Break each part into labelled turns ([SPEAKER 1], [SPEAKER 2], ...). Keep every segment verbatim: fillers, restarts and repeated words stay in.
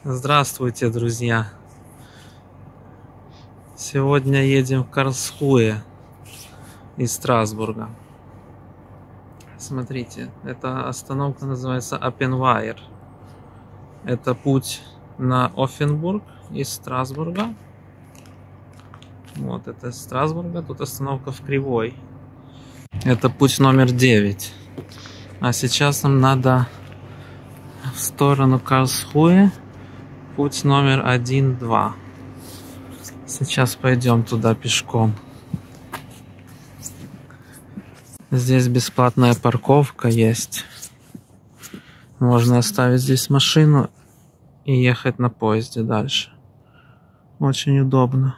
[SPEAKER 1] Здравствуйте, друзья! Сегодня едем в Карлсруэ из Страсбурга. Смотрите, эта остановка называется Аппенвайер. Это путь на Оффенбург из Страсбурга. Вот это из Страсбурга, тут остановка в Кривой. Это путь номер девять. А сейчас нам надо в сторону Карлсруэ, путь номер один-два. Сейчас пойдем туда пешком. Здесь бесплатная парковка есть. Можно оставить здесь машину и ехать на поезде дальше. Очень удобно.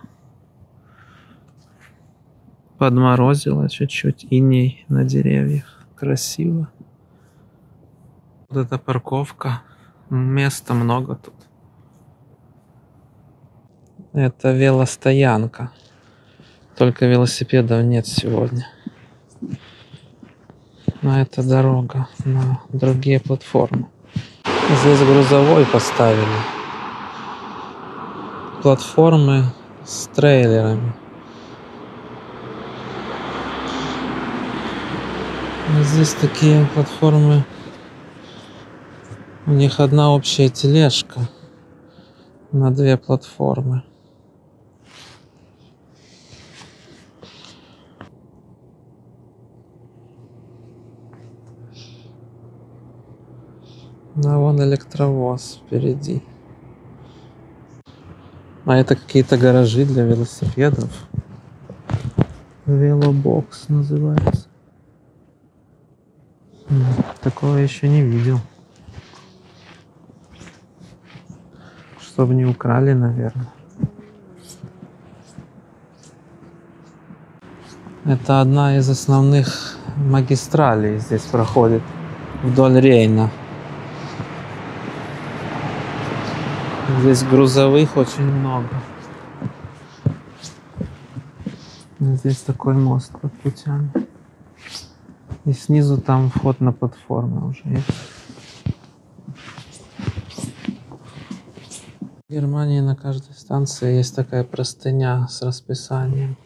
[SPEAKER 1] Подморозило чуть-чуть, иней на деревьях. Красиво. Вот эта парковка. Места много тут. Это велостоянка. Только велосипедов нет сегодня. Но это дорога на другие платформы. Здесь грузовой поставили. Платформы с трейлерами. Здесь такие платформы. У них одна общая тележка на две платформы. А вон электровоз впереди. А это какие-то гаражи для велосипедов. Велобокс называется. Такого я еще не видел. Чтобы не украли, наверное. Это одна из основных магистралей здесь проходит вдоль Рейна. Здесь грузовых очень много. Здесь такой мост под путями. И снизу там вход на платформу уже есть. В Германии на каждой станции есть такая простыня с расписанием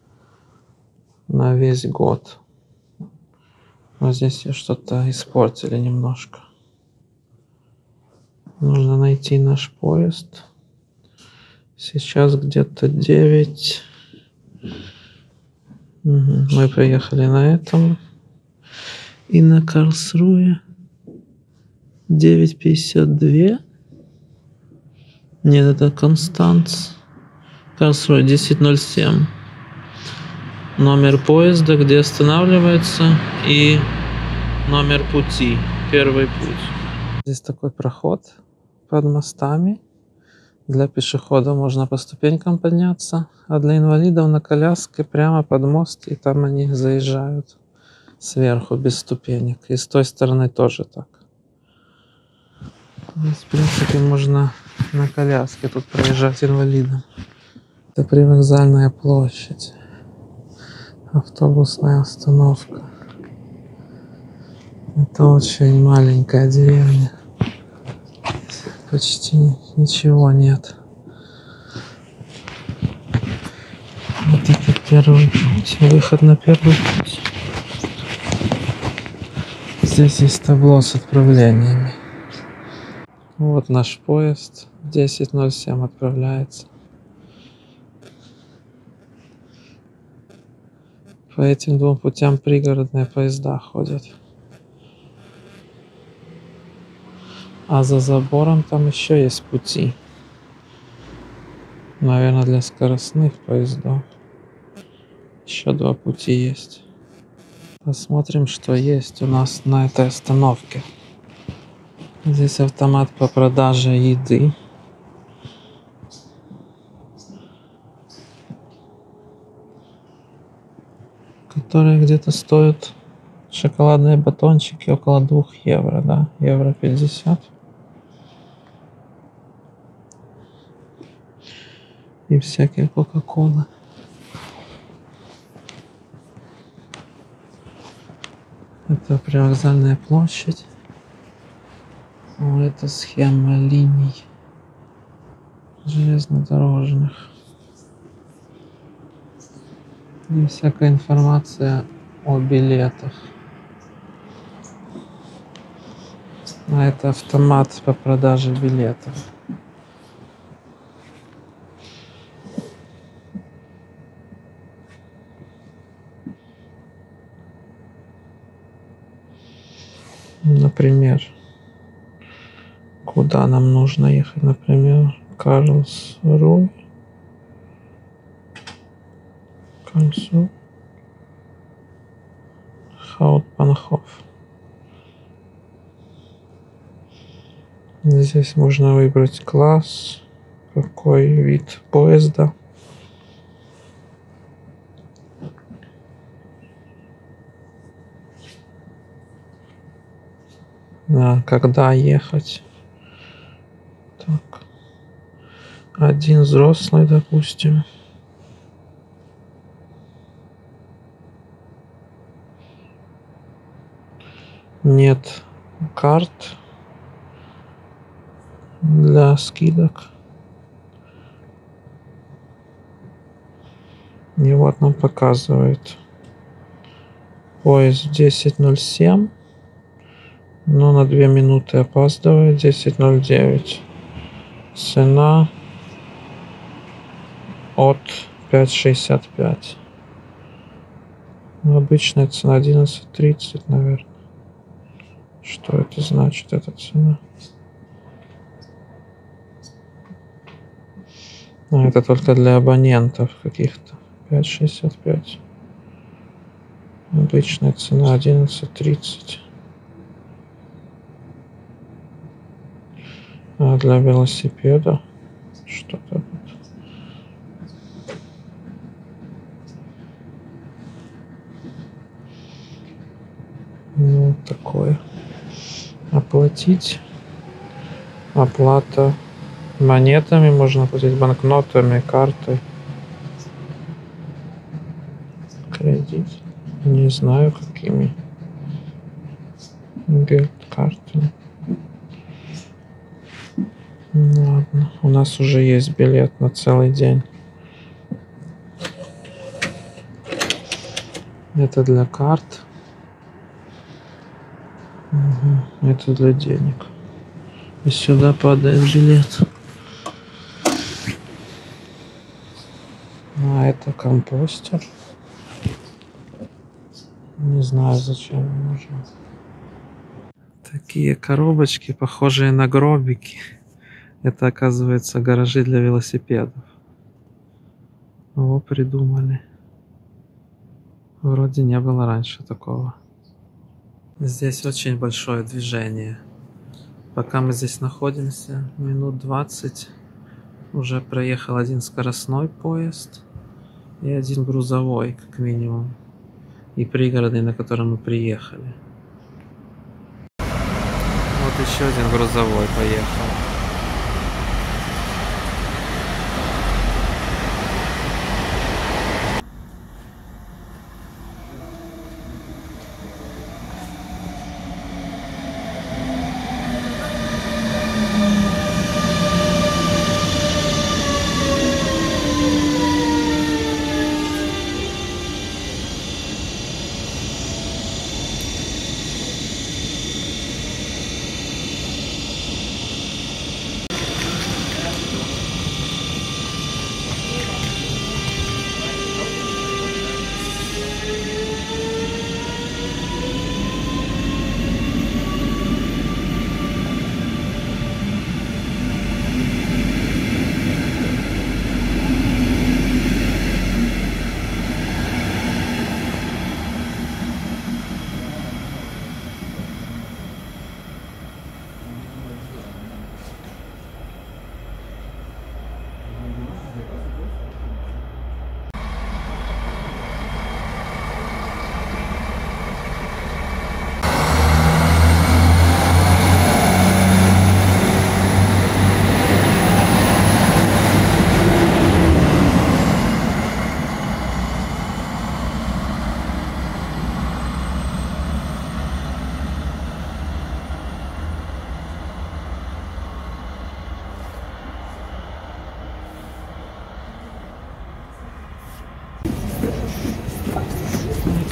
[SPEAKER 1] на весь год. Но здесь что-то испортили немножко. Нужно найти наш поезд. Сейчас где-то девять. Угу. Мы приехали на этом. И на Карлсруэ девять пятьдесят два. Нет, это Констанц. Карлсруэ десять ноль семь. Номер поезда, где останавливается, и номер пути. Первый путь. Здесь такой проход под мостами. Для пешехода можно по ступенькам подняться, а для инвалидов на коляске прямо под мост, и там они заезжают сверху без ступенек. И с той стороны тоже так. Здесь, в принципе, можно на коляске тут проезжать инвалидам. Это привокзальная площадь. Автобусная остановка. Это очень маленькая деревня. Почти ничего нет. Вот это первый путь. Выход на первый путь. Здесь есть табло с отправлениями. Вот наш поезд. десять ноль семь отправляется. По этим двум путям пригородные поезда ходят. А за забором там еще есть пути. Наверное, для скоростных поездов. Еще два пути есть. Посмотрим, что есть у нас на этой остановке. Здесь автомат по продаже еды. Которые где-то стоят, шоколадные батончики, около двух евро, да, евро пятьдесят. И всякие кока-колы. Это привокзальная площадь. Вот это схема линий. железнодорожных. И всякая информация о билетах. А это автомат по продаже билетов. Например, куда нам нужно ехать? Например, Карлсруhe. Карлсруhe. Hauptbahnhof. Здесь можно выбрать класс, какой вид поезда. А, когда ехать. Так. Один взрослый, допустим. Нет карт для скидок. И вот нам показывает поезд десять ноль семь, но на две минуты опаздывает. Десять ноль девять. Цена от пять шестьдесят пять. Ну, обычная цена одиннадцать тридцать, наверное. Что это значит, эта цена? А, это только для абонентов каких-то. пять шестьдесят пять. Обычная цена одиннадцать тридцать. А для велосипеда что-то вот. Ну, такое. Оплатить. Оплата монетами, можно оплатить банкнотами, картой. Кредит. Не знаю, какими. Гелд-картами. Ладно, у нас уже есть билет на целый день. Это для карт. Угу. Это для денег. И сюда падает билет. А это компостер. Не знаю, зачем он нужен. Такие коробочки, похожие на гробики. Это, оказывается, гаражи для велосипедов. Его придумали. Вроде не было раньше такого. Здесь очень большое движение. Пока мы здесь находимся, минут двадцать, уже проехал один скоростной поезд и один грузовой, как минимум. И пригородный, на котором мы приехали. Вот еще один грузовой поехал.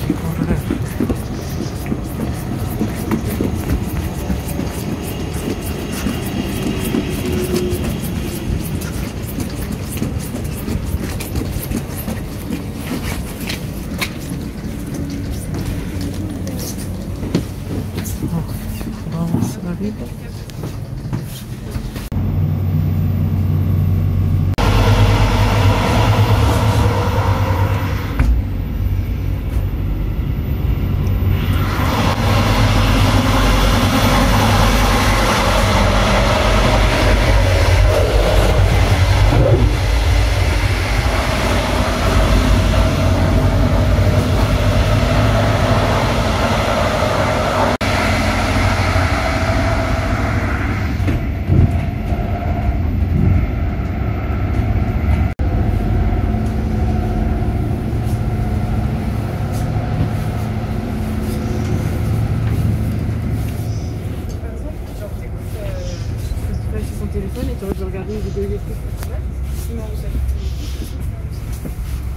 [SPEAKER 2] Téléphone et tu aurais dû regarder une vidéo YouTube.